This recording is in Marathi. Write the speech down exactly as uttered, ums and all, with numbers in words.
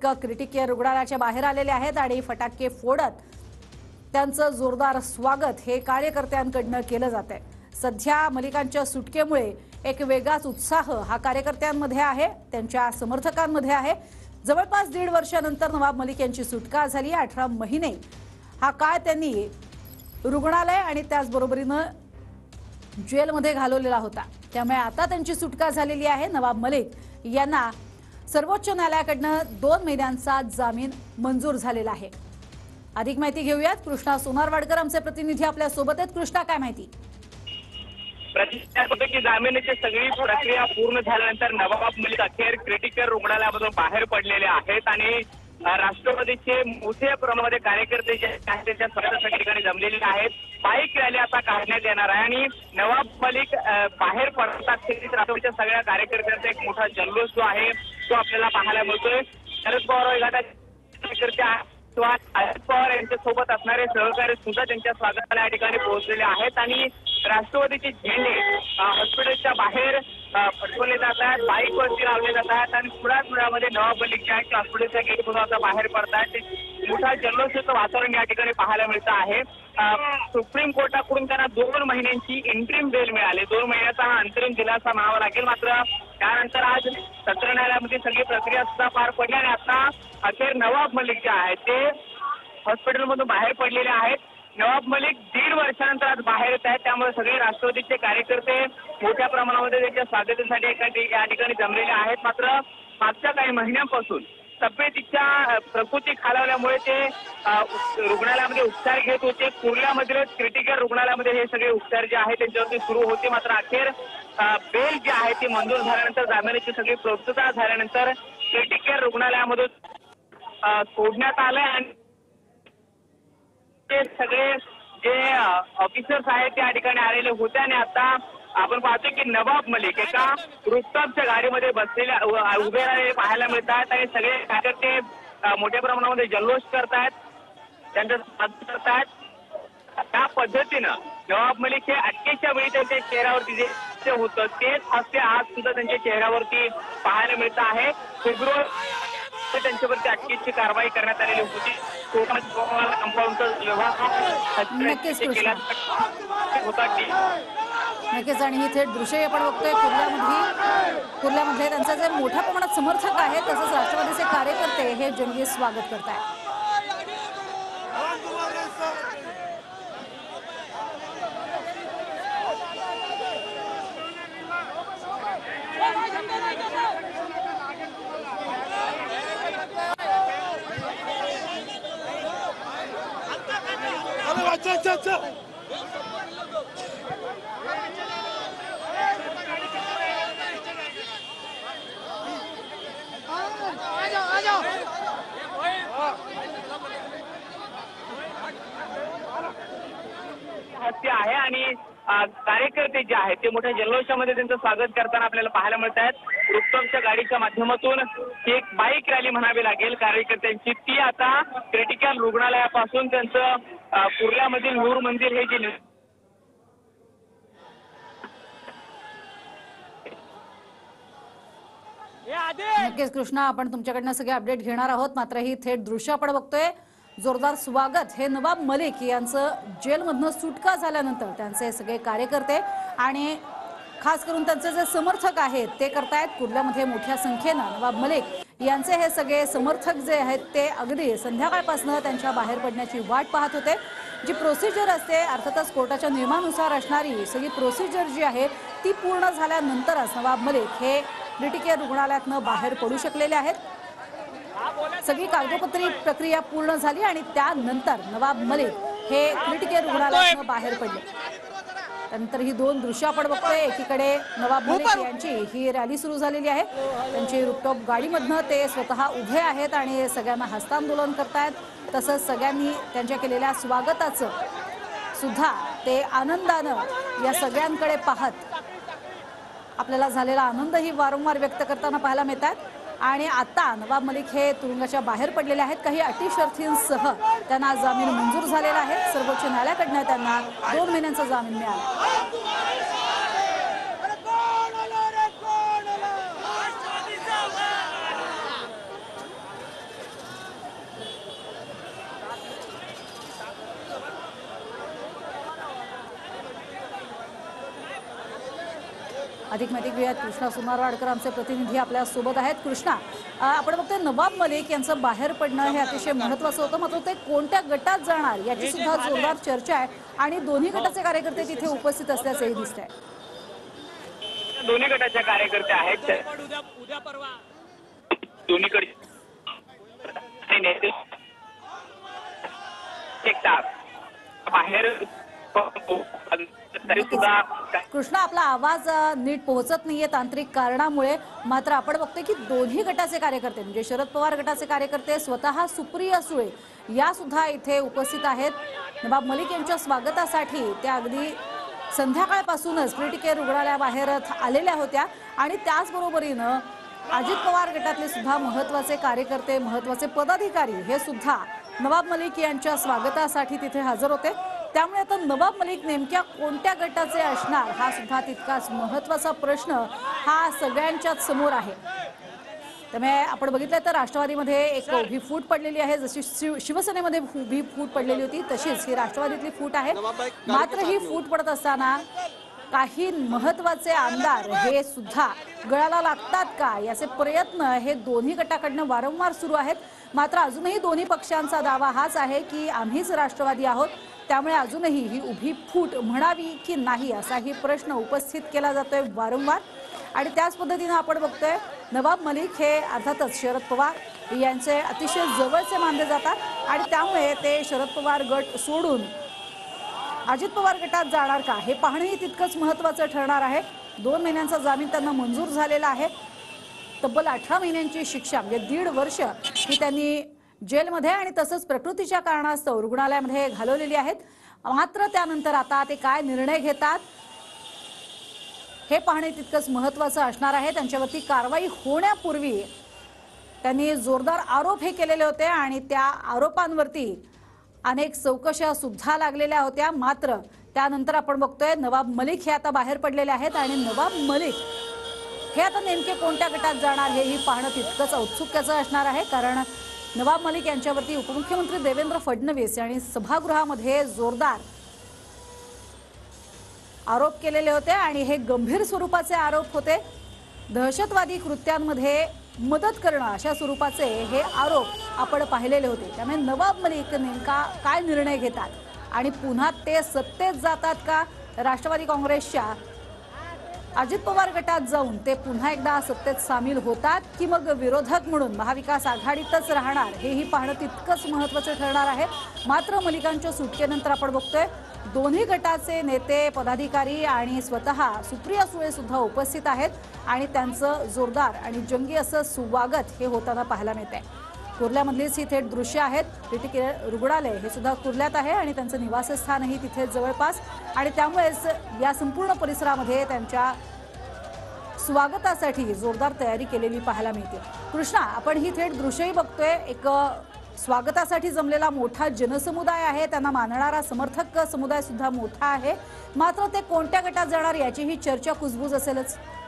मलिक क्रिटिक केअर रुग्णालयाच्या बाहेर आलेले आहेत आणि फटाके फोडत त्यांचं जोरदार स्वागत हे कार्यकर्त्यांकडून केलं जात आहे। सध्या मलिकांच्या सुटकेमुळे एक वेगळाच उत्साह हा कार्यकर्त्यांमध्ये आहे, त्यांच्या समर्थकांमध्ये आहे। जवळपास दीड वर्षानंतर नवाब मलिक यांची सुटका झाली। अठरा महिने हा काळ त्यांनी रुग्णालय आणि त्याचबरोबरीने जेलमध्ये घालवलेला होता, त्यामुळे आता त्यांची सुटका झालेली आहे। नवाब मलिक यांना सर्वोच्च न्यायालयाकडून दोन महिन्यांचा जामीन मंजूर झालेला आहे। अधिक माहिती घेऊयात, कृष्णा सोनारवाडकर आमचे प्रतिनिधी आपल्या सोबत आहेत। कृष्णा, काय माहिती? प्रतिष्ठापैकी जामिनाची सगळी प्रक्रिया पूर्ण झाल्यानंतर नवाब मलिक अखेर क्रिटिकल रुग्णालयामधून बाहेर पडलेले आहेत आणि राष्ट्रवादीचे मोठ्या प्रमाणामध्ये कार्यकर्ते जे आहेत त्यांच्या स्वागतासाठी ठिकाणी जमलेले आहेत। बाईक रॅली आता काढण्यात येणार आहे आणि नवाब मलिक बाहेर पडतात तेच राष्ट्रवादीच्या सगळ्या कार्यकर्त्यांचा एक मोठा जल्लोष जो आहे तो आपल्याला पाहायला मिळतोय। शरद पवार गटाचे कार्यकर्ते अजित पवार यांच्या सोबत असणारे सहकारी सुद्धा त्यांच्या स्वागताला या ठिकाणी पोहोचलेले आहेत आणि राष्ट्रवादीचे झेंडे हॉस्पिटलच्या बाहेर फडकवले जात आहेत, बाईक वरती लावले जात आहेत आणि थोड्याच वेळामध्ये नवाब मलिक जे आहेत हॉस्पिटलच्या गेटमधून आता बाहेर पडतात। मोठा जल्लोषाचं वातावरण या ठिकाणी पाहायला मिळतं आहे। सुप्रीम कोर्टाकडून त्यांना दोन महिन्यांची इंट्रीम बेल मिळाली, दोन महिन्याचा हा अंतरिम दिलासा म्हणावा लागेल। मात्र त्यानंतर आज सत्र न्यायालयामध्ये सगळी प्रक्रिया सुद्धा पार पडली आणि आता अखेर नवाब मलिक जे आहेत ते हॉस्पिटलमधून बाहेर पडलेले आहेत। नवाब मलिक दीड वर्षानंतर आज बाहेर येत आहेत, त्यामुळे सगळे राष्ट्रवादीचे कार्यकर्ते मोठ्या प्रमाणामध्ये त्यांच्या स्वागतासाठी या ठिकाणी जमलेले आहेत। मात्र मागच्या काही महिन्यांपासून तब्येतीच्या प्रकृती खालावल्यामुळे ते रुग्णालयामध्ये उपचार घेत होते। कुर्ल्यामधील क्रिटिकल रुग्णालयामध्ये हे सगळे उपचार जे आहेत त्यांच्यावरती सुरू होते। मात्र अखेर बेल जी आहे ती मंजूर झाल्यानंतर जामिनाची सगळी पूर्तता झाल्यानंतर क्रिटिकल रुग्णालयामधून सोडण्यात आलंय आणि ते सगळे जे ऑफिसर्स आहेत त्या ठिकाणी आलेले होते आणि आता आपण पाहतो की नवाब मलिक एका रुस्तमच्या गाडीमध्ये बसलेल्या उभे राहिलेले पाहायला मिळतात आणि सगळे कार्यकर्ते मोठ्या प्रमाणामध्ये जल्लोष करतायत, त्यांचं स्वागत करतायत। त्या पद्धतीनं नवाब मलिक हे अटकेच्या वेळी त्यांच्या चेहऱ्यावरती जे होतं तेच हास्य आज सुद्धा त्यांच्या चेहऱ्यावरती पाहायला मिळत आहे। फेब्रुवारी त्यांच्यावरती अटकेची कारवाई करण्यात आलेली होती। नक्कीच आणि ही थेट दृश्य आपण बघतोय कुर्ल्यामध्ये कुर्ल्यामध्ये त्यांचा जे मोठ्या प्रमाणात समर्थक आहेत तसंच राष्ट्रवादीचे कार्यकर्ते हे जंगी स्वागत करत आहेत। अच्छा अच्छा अच्छा हास्य आहे आणि कार्यकर्ते जे आहेत ते मोठ्या जल्लोषामध्ये त्यांचं स्वागत करताना आपल्याला पाहायला मिळत आहेत। रुस्तमच्या गाडीच्या माध्यमातून एक बाईक रॅली म्हणावी लागेल कार्यकर्त्यांची, ती आता क्रिटिकल रुग्णालयापासून त्यांचं कुर्ल्यामधील नूर मंदिर हे जे नक्कीच कृष्णा, आपण तुमच्याकडनं सगळे अपडेट घेणार आहोत। मात्र ही थेट दृश्य आपण बघतोय, जोरदार स्वागत हे नवाब मलिक यांचं जेलमधनं सुटका झाल्यानंतर त्यांचे सगळे कार्यकर्ते आणि खास करून त्यांचे जे समर्थक आहेत ते करतायत। कुर्ल्यामध्ये मोठ्या संख्येनं नवाब मलिक यांचे हे सगळे समर्थक जे आहेत ते अगदी संध्याकाळपासून त्यांच्या बाहेर पडण्याची वाट पाहत होते। जी प्रोसिजर असते अर्थातच कोर्टाच्या नियमानुसार असणारी सगळी प्रोसिजर जी आहे ती पूर्ण झाल्यानंतरच नवाब मलिक हे क्रिटिकल रुग्णालयातनं बाहेर पडू शकलेले आहेत। सगळी कागदोपत्री प्रक्रिया पूर्ण झाली आणि त्यानंतर नवाब मलिक हे क्रिटिकल रुग्णालयातनं बाहेर पडले। त्यानंतर ही दोन दृश्य आपण बघतोय, एकीकडे नवाब मलिक यांची ही रॅली सुरू झालेली आहे, त्यांची रुपटॉप गाडीमधनं ते स्वतः उभे आहेत आणि सगळ्यांना हस्तांदोलन करतायत। तसंच सगळ्यांनी त्यांच्या केलेल्या स्वागताचं सुद्धा ते आनंदानं या सगळ्यांकडे पाहत आपल्याला झालेला आनंदही वारंवार व्यक्त करताना पाहायला मिळतात। आणि आता नवाब मलिक हे तुरुंगाच्या बाहेर पडलेले आहेत, काही अटी शर्थींसह त्यांना जामीन मंजूर झालेला आहे। सर्वोच्च न्यायालयाकडून त्यांना दोन महिन्यांचा जामीन मिळाला। अधिक माहिती घेऊयात. कृष्णा सोनारवाडकर आमचे प्रतिनिधी आपल्या सोबत आहेत. कृष्णा, अ, आपण बघतोय नवाब मलिक यांचं बाहेर पडणं हे अतिशय महत्त्वाचं होतं, मात्र ते कोणत्या गटात जाणार याची सुद्धा जोरदार चर्चा आहे आणि दोन्ही गटाचे कार्यकर्ते तिथे उपस्थित असल्याचंही दिसतंय. दोन्ही गटाचे कार्यकर्ते आहेत, दोन्हीकडे नेते बाहेर तरी सुद्धा. कृष्णा, आपला आवाज अ, नीट पोहोचत नाहीये तांत्रिक कारणामुळे, मात्र आपण बघतोय की दोन्ही गटाचे कार्यकर्ते म्हणजे शरद पवार गटाचे कार्यकर्ते, स्वतः सुप्रिया सुळे या सुद्धा इथे उपस्थित आहेत. नवाब मलिक यांच्या स्वागतासाठी त्या अगदी संध्याकाळपासूनच क्रिटिकेअर रुग्णालयाबाहेर आलेल्या होत्या आणि त्याचबरोबरीनं अजित पवार गटातले सुद्धा महत्त्वाचे कार्यकर्ते, महत्त्वाचे पदाधिकारी हे सुद्धा नवाब मलिक यांच्या स्वागतासाठी तिथे हजर होते. त्यामुळे आता नवाब मलिक नेमक्या कोणत्या गटाचे असणार हा सुद्धा तितकाच महत्त्वाचा प्रश्न हा सगळ्यांच्याच समोर आहे. त्यामुळे आपण बघितलं तर राष्ट्रवादीमध्ये एक उभी फूट पडलेली आहे, जशी शिव शिवसेनेमध्ये उभी फूट पडलेली होती तशीच ही राष्ट्रवादीतली फूट आहे. मात्र ही फूट पडत असताना काही महत्त्वाचे आमदार हे सुद्धा गळाला लागतात का याचे प्रयत्न हे दोन्ही गटाकडनं वारंवार सुरू आहेत. मात्र अजूनही दोन्ही पक्षांचा दावा हाच आहे की आम्हीच राष्ट्रवादी आहोत, त्यामुळे अजूनही ही उभी फूट म्हणावी की नाही असाही प्रश्न उपस्थित केला जातोय वारंवार. आणि त्याच पद्धतीनं आपण बघतोय नवाब मलिक हे अर्थातच शरद पवार यांचे अतिशय जवळचे मानले जातात आणि त्यामुळे ते शरद पवार गट सोडून अजित पवार गटात जाणार का हे पाहणंही तितकंच महत्त्वाचं ठरणार आहे. दोन महिन्यांचा जामीन त्यांना मंजूर झालेला आहे. तब्बल अठरा महिन्यांची शिक्षा म्हणजे दीड वर्ष ही त्यांनी जेलमध्ये आणि तसंच प्रकृतीच्या कारणास्तव रुग्णालयामध्ये घालवलेली आहेत. मात्र त्यानंतर आता ते काय निर्णय घेतात हे पाहणे तितकंच महत्त्वाचं असणार आहे. त्यांच्यावरती कारवाई होण्यापूर्वी त्यांनी जोरदार आरोप हे केलेले होते आणि त्या आरोपांवरती अनेक चौकशा सुद्धा लागलेल्या होत्या. मात्र त्यानंतर आपण बघतोय नवाब मलिक हे आता बाहेर पडलेले आहेत आणि नवाब मलिक हे आता नेमके कोणत्या गटात जाणार हेही पाहणं तितकंच औत्सुक्याचं असणार आहे. कारण नवाब मलिक यांच्यावरती उपमुख्यमंत्री देवेंद्र फडणवीस यांनी सभागृहामध्ये जोरदार आरोप केलेले होते आणि हे गंभीर स्वरूपाचे आरोप होते. दहशतवादी कृत्यांमध्ये मदत करणं अशा स्वरूपाचे हे आरोप आपण पाहिलेले होते. त्यामुळे नवाब मलिक नेमका काय निर्णय घेतात आणि पुन्हा ते सत्तेत जातात का, राष्ट्रवादी काँग्रेसच्या अजित पवार गटात जाऊन ते पुन्हा एकदा सत्तेत सामील होतात की मग विरोधक म्हणून महाविकास आघाडीतच राहणार हेही पाहणं तितकंच महत्त्वाचं ठरणार आहे. मात्र मलिकांच्या सुटकेनंतर आपण बघतोय दोन्ही गटाचे नेते, पदाधिकारी आणि स्वतः सुप्रिया सुळे सुद्धा उपस्थित आहेत आणि त्यांचं जोरदार आणि जंगी असं स्वागत हे होताना पाहायला मिळतंय. कुर्ल्यामधलीच ही थेट दृश्य आहेत. क्रिटिकेअर रुग्णालय हे सुद्धा कुर्ल्यात आहे आणि त्यांचं निवासस्थानही तिथे जवळपास आणि त्यामुळेच या संपूर्ण परिसरामध्ये त्यांच्या स्वागतासाठी जोरदार तयारी केलेली पाहायला मिळते. कृष्णा, आपण ही थेट दृश्यही बघतोय. एक स्वागतासाठी जमलेला मोठा जनसमुदाय आहे, त्यांना मानणारा समर्थक समुदाय सुद्धा मोठा आहे. मात्र ते कोणत्या गटात जाणार याची ही चर्चा कुजबूज असेलच.